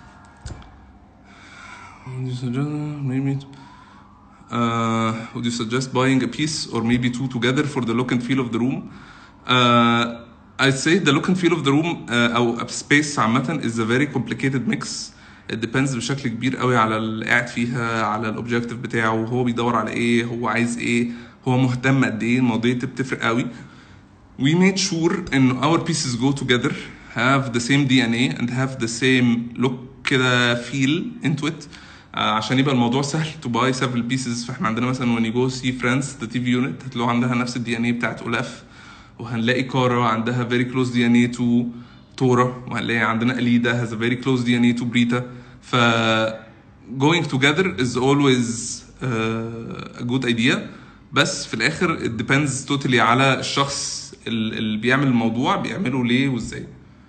Would you suggest maybe uh, would you suggest buying a piece or maybe two together for the look and feel of the room? Uh, I'd say the look and feel of the room uh, أو space عامة is a very complicated mix. it depends بشكل كبير قوي على اللي قاعد فيها، على الاوبجيكتيف بتاعه، هو بيدور على ايه، هو عايز ايه، هو مهتم قد ايه، المواضيع دي بتفرق قوي. we made sure ان our pieces go together have the same دي إن إيه and have the same look كده feel into it uh, عشان يبقى الموضوع سهل to buy several pieces. فاحنا عندنا مثلا when you go see Friends the تي في unit هتلاقوا عندها نفس الدي إن إيه بتاعت أولاف، وهنلاقي كارا عندها very close دي إن إيه to تورا، وهنلاقي عندنا أليدا has a very close دي إن إيه to بريتا. ف going together is always uh, a good idea، بس في الآخر it depends totally على الشخص اللي بيعمل الموضوع بيعمله ليه وازاي.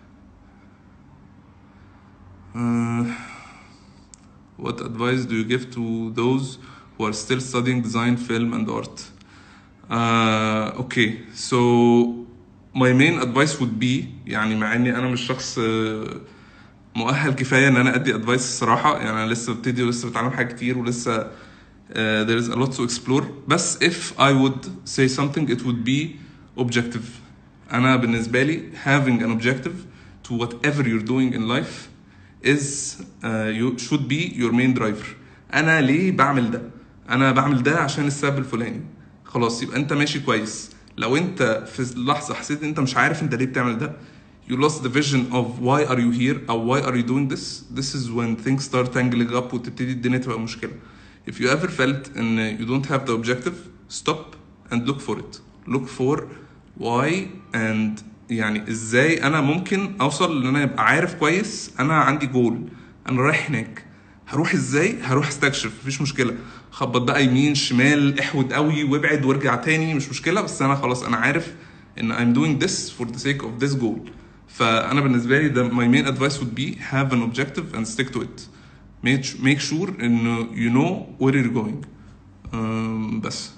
uh, What advice do you give to those who are still studying design, film and art? Uh, okay, so my main advice would be، يعني مع اني انا مش شخص مؤهل كفايه ان انا ادي ادفايس الصراحه، يعني انا لسه ببتدي ولسه بتعلم حاجات كتير ولسه uh, there is a lot to explore، بس if I would say something it would be objective. انا بالنسبه لي having an objective to whatever you're doing in life is uh, you should be your main driver. انا ليه بعمل ده؟ انا بعمل ده عشان السبب الفلاني، خلاص يبقى انت ماشي كويس. لو انت في لحظه حسيت ان انت مش عارف انت ليه بتعمل ده، you lost the vision of why are you here او why are you doing this, this is when things start tangling up وتبتدي الدنيا تبقى مشكله. if you ever felt ان you don't have the objective, stop and look for it. look for why and يعني ازاي انا ممكن اوصل ان انا ابقى عارف كويس انا عندي جول، انا رايح هناك، هروح ازاي؟ هروح استكشف، مفيش مشكله، خبط بقى يمين شمال، احود قوي وابعد وارجع تاني، مش مشكله، بس انا خلاص انا عارف ان I'm doing this for the sake of this goal. فانا بالنسبه لي ده my main advice would be have an objective and stick to it. make make sure انه you know where you're going. um, بس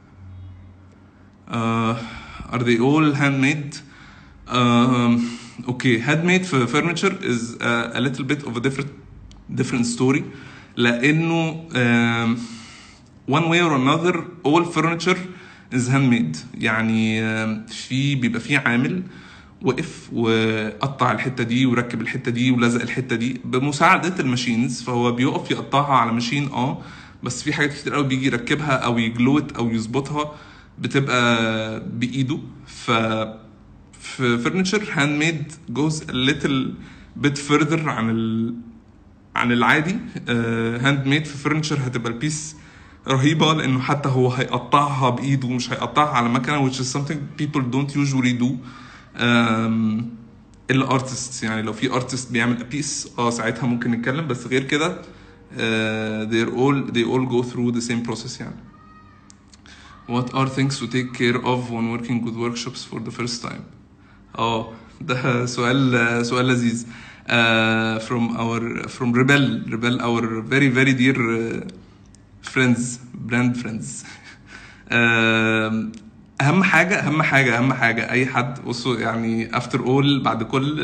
uh, are they all handmade? um, okay, handmade for furniture is a, a little bit of a different different story, لانه um, one way or another all furniture is handmade. يعني um, في بيبقى في عامل وقف وقطع الحته دي وركب الحته دي ولزق الحته دي بمساعده الماشينز، فهو بيقف يقطعها على ماشين اه بس في حاجات كتير قوي بيجي يركبها او يجلوت او يظبطها بتبقى بايده. ف في furniture handmade goes a little bit further عن ال عن العادي. هاند ميد في فرنتشر هتبقى البيس رهيبه، لانه حتى هو هيقطعها بايده مش هيقطعها على مكنه، which is something people don't usually do الا artists. يعني لو في artist بيعمل a piece اه ساعتها ممكن نتكلم، بس غير كده uh, they're all they all go through the same process. يعني what are things to take care of when working with workshops for the first time? اه ده سؤال سؤال لذيذ. Uh, from our from Rebel Rebel our very very dear uh, friends brand friends. uh, اهم حاجه اهم حاجه اهم حاجه اي حد بصوا يعني after all بعد كل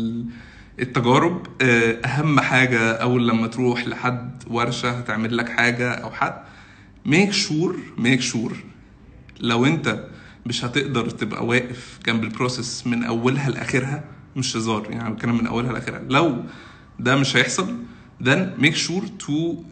التجارب uh, اهم حاجه اول لما تروح لحد ورشه هتعمل لك حاجه او حد make sure make sure لو انت مش هتقدر تبقى واقف جنب البروسيس من اولها لاخرها، مش هزار يعني بتكلم من اولها لاخرها، لو ده مش هيحصل then make sure to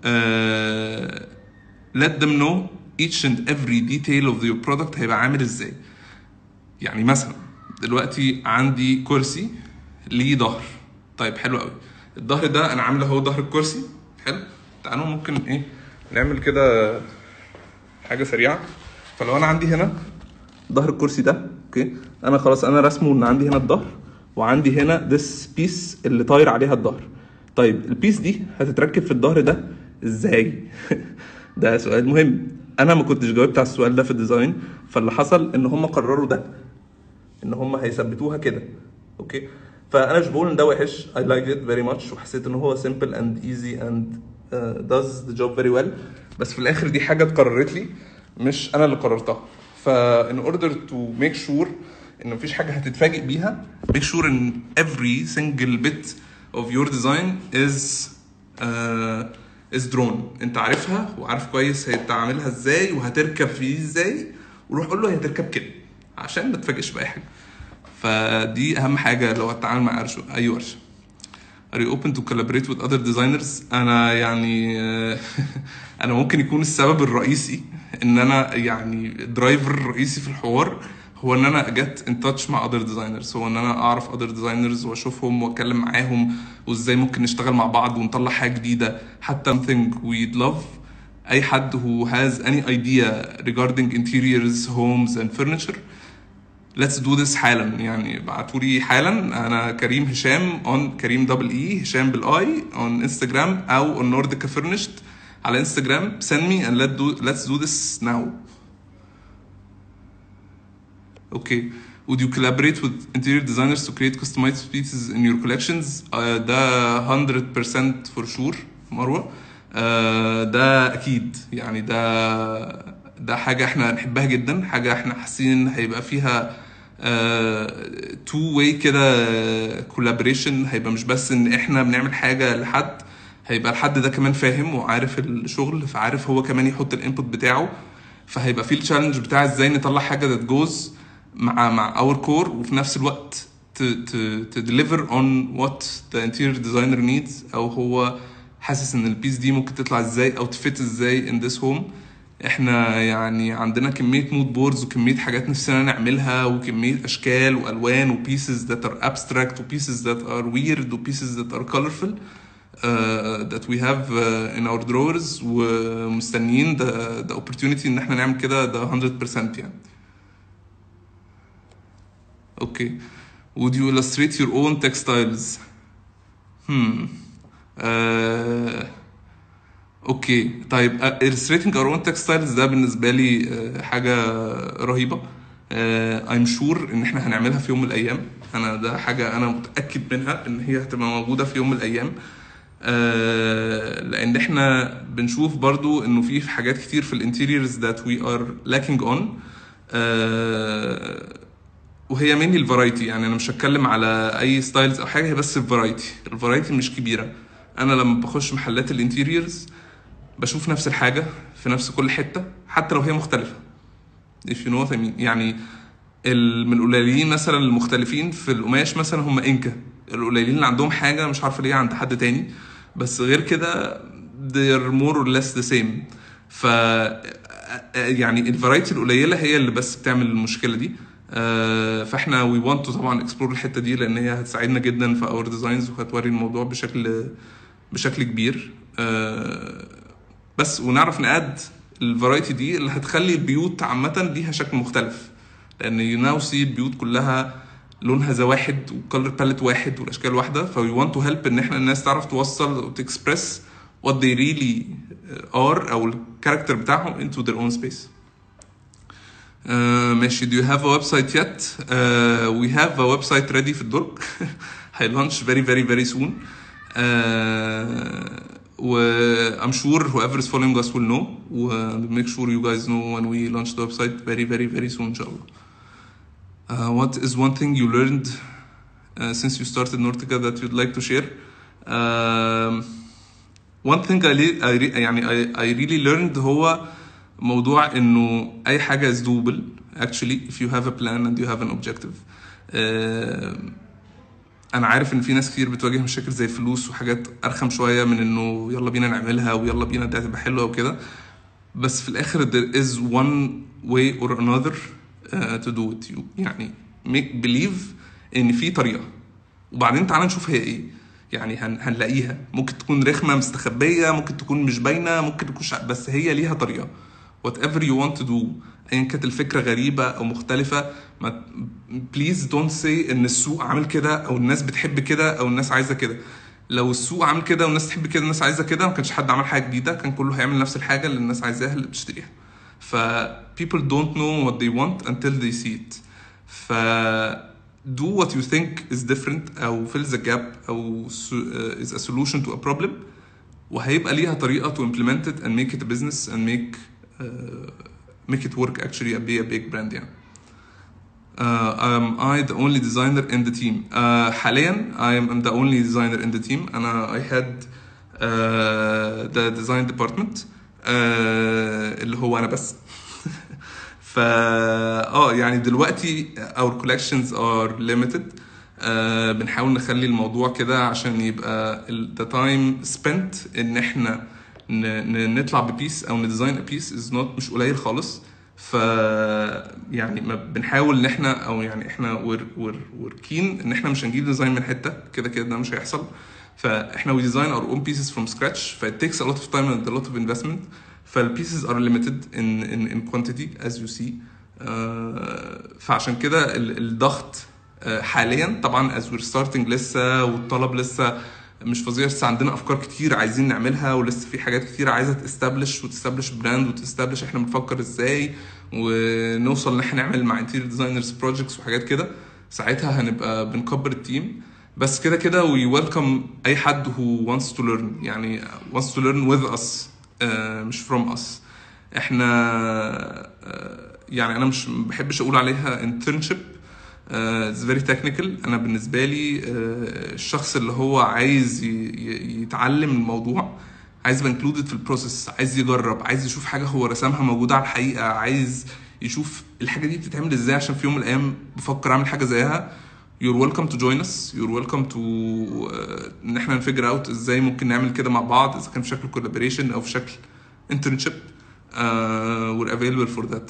uh, let them know each and every detail of your product هيبقى عامل ازاي. يعني مثلا دلوقتي عندي كرسي ليه ظهر، طيب حلو قوي، الظهر ده انا عامله هو ظهر الكرسي حلو. تعالوا ممكن ايه نعمل كده حاجه سريعه. فلو انا عندي هنا ظهر الكرسي ده اوكي، انا خلاص انا رسمه ان عندي هنا الظهر وعندي هنا this بيس اللي طاير عليها الظهر. طيب البيس دي هتتركب في الظهر ده ازاي؟ ده سؤال مهم. انا ما كنتش جاوبت على السؤال ده في الديزاين، فاللي حصل ان هم قرروا ده ان هم هيثبتوها كده اوكي. فانا مش بقول ان ده وحش، I liked it very much وحسيت ان هو simple and easy and uh, does the job very well، بس في الاخر دي حاجه اتقررت لي مش انا اللي قررتها. فان order to make sure ان مفيش حاجه هتتفاجئ بيها make sure ان every single bit of your design is uh, is drawn، انت عارفها وعارف كويس هتعملها ازاي وهتركب فيه ازاي، وروح قول له هي هتركب كده عشان ما تتفاجئش باي حاجه. فدي اهم حاجه لو هتتعامل مع اي ورشه. Are you open to collaborate with other designers؟ انا يعني انا ممكن يكون السبب الرئيسي ان انا يعني الدرايفر الرئيسي في الحوار هو ان انا جت ان تاتش مع other designers، هو ان انا اعرف other designers واشوفهم واتكلم معاهم وازاي ممكن نشتغل مع بعض ونطلع حاجه جديده حتى something we'd love. اي حد who has any idea regarding interiors homes and furniture let's do this حالا. يعني ابعتوا لي حالا. انا كريم هشام on كريم دبل اي هشام بالاي on انستغرام او on Nordica furnished على انستغرام. send me and let's do let's do this now. Okay, would you collaborate with interior designers to create customized pieces in your collections؟ uh, ده one hundred percent for sure مروه. uh, ده اكيد يعني ده ده حاجه احنا نحبها جدا، حاجه احنا حاسين هيبقى فيها تو واي كده كولابوريشن، هيبقى مش بس ان احنا بنعمل حاجه لحد، هيبقى الحد ده كمان فاهم وعارف الشغل فعارف هو كمان يحط الانبوت بتاعه، فهيبقى في التشالنج بتاع ازاي نطلع حاجه ذات جوز مع مع اور كور وفي نفس الوقت to deliver on what the interior designer needs، او هو حاسس ان البيس دي ممكن تطلع ازاي او تفت ازاي in this home. احنا يعني عندنا كميه مود بوردز وكميه حاجات نفسنا نعملها وكميه اشكال والوان وبيسز that are abstract وبيسز that are weird وبيسز that are colorful uh, that we have uh, in our drawers ومستنيين the, the opportunity ان احنا نعمل كده ده one hundred percent يعني. اوكي. would you illustrate your own textiles؟ hmm uh, اوكي طيب illustrating our own textiles ده بالنسبه لي uh, حاجه رهيبه. I'm sure ان احنا هنعملها في يوم من الايام. انا ده حاجه انا متاكد منها ان هي هتبقى موجوده في يوم من الايام. آه لان احنا بنشوف برضو انه في حاجات كتير في الانتيريورز that we are lacking on. آه وهي mainly الفرايتي. يعني انا مش هتكلم على اي ستايلز او حاجه، هي بس الفرايتي. الفرايتي مش كبيره. انا لما بخش محلات الانتيريورز بشوف نفس الحاجه في نفس كل حته حتى لو هي مختلفه. if you know what I mean. يعني من القليلين مثلا المختلفين في القماش مثلا هم انكا. القليلين اللي عندهم حاجه مش عارفه ليه عند حد تاني، بس غير كده they're more or less the same. ف يعني الفرايتي القليله هي اللي بس بتعمل المشكله دي. فاحنا we want to طبعا explore الحته دي لان هي هتساعدنا جدا في our designs وهتوري الموضوع بشكل بشكل كبير. بس ونعرف نقاد الفرايتي دي اللي هتخلي البيوت عامه ليها شكل مختلف، لان يو ناو سي البيوت كلها لونها زي واحد وكلر باليت واحد والاشكال واحده. ف we want to help ان احنا الناس تعرف توصل وتكسبرس what they really are او الكاركتر بتاعهم into their own space. uh, ماشي. do you have a website yet؟ uh, we have a website ready في الدرج. هي launch very very very soon. uh, و I'm sure whoever is following us will know. we'll make sure you guys know when we launch the website very very very soon إن شاء الله. Uh, what is one thing you learned uh, since you started Nordica that you'd like to share؟ um, one thing I, I, يعني I, I really learned هو موضوع إنه أي حاجة is doable actually if you have a plan and you have an objective. uh, انا عارف ان في ناس كتير بتواجه مشاكل زي فلوس وحاجات ارخم شويه من انه يلا بينا نعملها ويلا بينا دي هتبقى حلوه وكده، بس في الاخر there is one way or another uh, to do it. you يعني make believe ان في طريقه وبعدين تعالى نشوف هي ايه. يعني هن هنلاقيها. ممكن تكون رخمه مستخبيه، ممكن تكون مش باينه، ممكن تكون شع... بس هي ليها طريقه. whatever you want to do ايا كانت الفكره غريبه او مختلفه، ما بليز دونت سي ان السوق عامل كده او الناس بتحب كده او الناس عايزه كده. لو السوق عامل كده والناس تحب كده والناس عايزه كده ما كانش حد عمل حاجه جديده، كان كله هيعمل نفس الحاجه اللي الناس عايزاها اللي بتشتريها. ف people don't know what they want until they see it. ف do what you think is different او fills a gap او is a solution to a problem، وهيبقى ليها طريقه to implement it and make it a business and make uh, make it work actually and be a big brand يعني. Uh, am I the only designer in the team؟ uh, حاليا I am the only designer in the team. أنا I had uh, the design department uh, اللي هو أنا بس. فا اه يعني دلوقتي our collections are limited. uh, بنحاول نخلي الموضوع كده عشان يبقى the time spent إن إحنا نطلع ببيس او نديزاين بيس از نوت مش قليل خالص. ف يعني ما بنحاول ان احنا او يعني احنا ور ور وركين ان احنا مش هنجيب ديزاين من حته كده كده، ده مش هيحصل. فاحنا we design our own pieces from scratch. ف it takes a lot of time and a lot of investment. فالpieces are limited in in in quantity as you see. uh, فعشان كده الضغط حاليا طبعا as we're starting لسه والطلب لسه مش فظيع. لسه عندنا افكار كتير عايزين نعملها ولسه في حاجات كتير عايزه تستابلش وتستابلش براند وتستابلش احنا بنفكر ازاي ونوصل ان احنا نعمل مع انتيريور ديزاينرز بروجكتس وحاجات كده. ساعتها هنبقى بنكبر التيم. بس كده كده we welcome اي حد who wants to learn يعني wants to learn with us uh, مش from us. احنا uh, يعني انا مش بحبش اقول عليها internship. uh, it's very technical. انا بالنسبه لي uh, الشخص اللي هو عايز يتعلم الموضوع، عايز يبقى included في البروسيس، عايز يجرب، عايز يشوف حاجه هو رسمها موجوده على الحقيقه، عايز يشوف الحاجه دي بتتعمل ازاي عشان في يوم من الايام بفكر اعمل حاجه زيها. you're welcome to join us. you're welcome to uh, ان احنا نفجر اوت ازاي ممكن نعمل كده مع بعض، اذا كان في شكل collaboration او في شكل internship. uh, were available for that.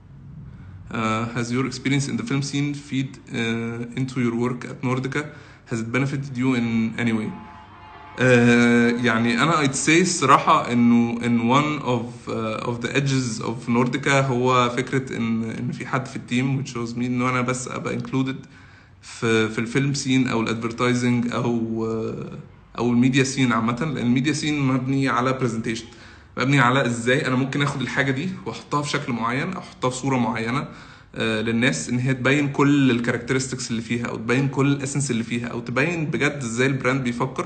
Uh, has your experience in the film scene feed uh, into your work at Nordica? Has it benefited you in any way? Uh, يعني أنا I'd say الصراحة إنه in one of uh, of the edges of Nordica هو فكرة إن إن في حد في التيم which was me إنه أنا بس أبقى included في في الفيلم سين أو الادفرتايزنج أو uh, أو الميديا سين عامة، لأن الميديا سين مبني على presentation، مبني على إزاي أنا ممكن آخد الحاجة دي وأحطها في شكل معين أو أحطها في صورة معينة uh, للناس إن هي تبين كل الكاركترستكس اللي فيها أو تبين كل الاسنس اللي فيها أو تبين بجد إزاي البراند بيفكر.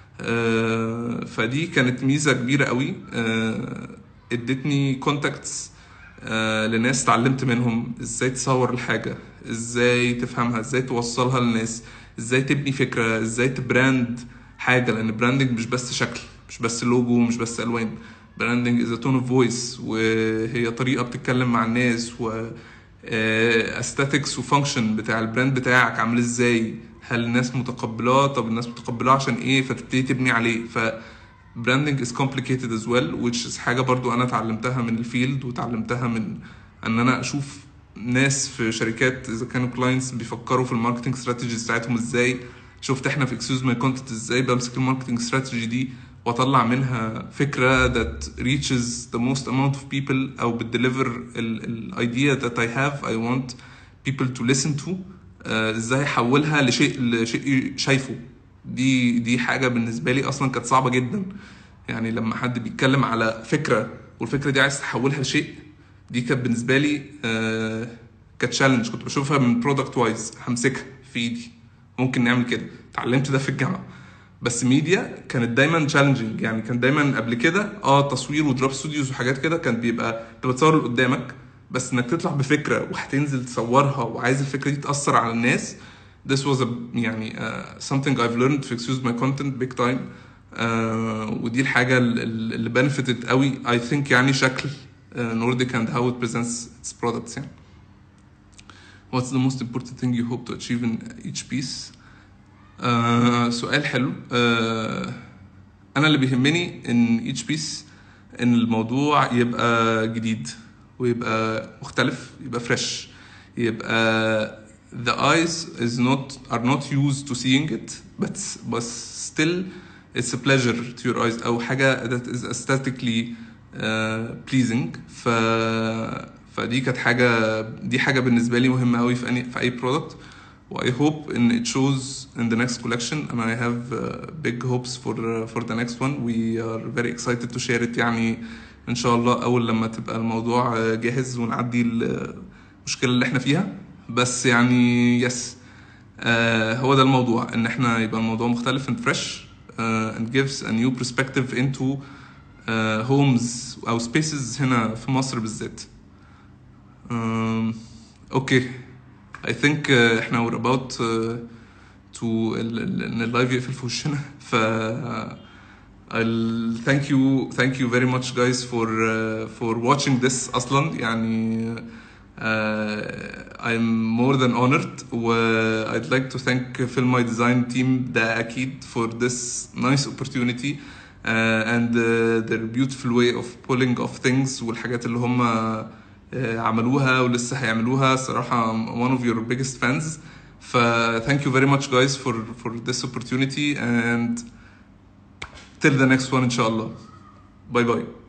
Uh, فدي كانت ميزة كبيرة قوي، uh, ادتني كونتاكتس uh, لناس اتعلمت منهم ازاي تصور الحاجة، ازاي تفهمها، ازاي توصلها للناس، ازاي تبني فكرة، ازاي تبراند حاجة، لان براندنج مش بس شكل، مش بس لوجو، مش بس الوان. براندنج is a tone of voice، وهي طريقة بتتكلم مع الناس، و aesthetics وفانكشن بتاع البراند بتاعك عامل ازاي، هل الناس متقبلاه، طب الناس متقبلاه عشان ايه، فتبتدي تبني عليه. ف branding is complicated as well which is حاجة برضو انا اتعلمتها من الفيلد، وتعلمتها من ان انا اشوف ناس في شركات اذا كانوا كلاينتس بيفكروا في الماركتنج استراتيجيز بتاعتهم ازاي. شفت احنا في اكسكيوز ماي كونتنت ازاي بمسك الماركتنج استراتيجي دي واطلع منها فكرة that reaches the most amount of people او بتديليفر الايديا that I have I want people to listen to. ازاي احولها لشيء لشيء شايفه. دي دي حاجه بالنسبه لي اصلا كانت صعبه جدا، يعني لما حد بيتكلم على فكره والفكره دي عايز تحولها لشيء، دي كانت بالنسبه لي آه كانت تشالنج. كنت بشوفها من برودكت وايز، همسكها في ايدي ممكن نعمل كده، اتعلمت ده في الجامعه. بس ميديا كانت دايما تشالنجينج، يعني كان دايما قبل كده اه تصوير ودروب ستوديوز وحاجات كده كان بيبقى انت بتصور اللي قدامك، بس انك تطلع بفكره وهتنزل تصورها وعايز الفكره دي تاثر على الناس. this was a يعني uh, something I've learned to excuse my content big time. uh, ودي الحاجه اللي benefited قوي I think يعني شكل uh, Nordica and how it presents its products يعني. What's the most important thing you hope to achieve in each piece? uh, سؤال حلو. uh, انا اللي بيهمني ان each piece ان الموضوع يبقى جديد ويبقى مختلف، يبقى فريش، يبقى the eyes is not are not used to seeing it but but still it's a pleasure to your eyes أو حاجة that is aesthetically uh, pleasing. ف فدي كانت حاجة دي حاجة بالنسبة لي مهمة أوي في أي في أي product، و I hope in it shows in the next collection and I have uh, big hopes for uh, for the next one. We are very excited to share it يعني ان شاء الله اول لما تبقى الموضوع جاهز ونعدي المشكله اللي احنا فيها. بس يعني يس آه هو ده الموضوع، ان احنا يبقى الموضوع مختلف and fresh uh, and gives a new perspective into uh, homes او spaces هنا في مصر بالذات. اوكي um, okay. I think uh, احنا we're about uh, to ان اللايف يقفل في وشنا. ف I'll thank you thank you very much guys for uh, for watching this أصلا يعني uh, I'm more than honored و I'd like to thank Film My Design team ده أكيد for this nice opportunity uh, and uh, their beautiful way of pulling off things والحاجات اللي هم uh, عملوها ولسه هيعملوها. صراحة one of your biggest fans. ف thank you very much guys for for this opportunity and till the next one inshallah. Bye bye.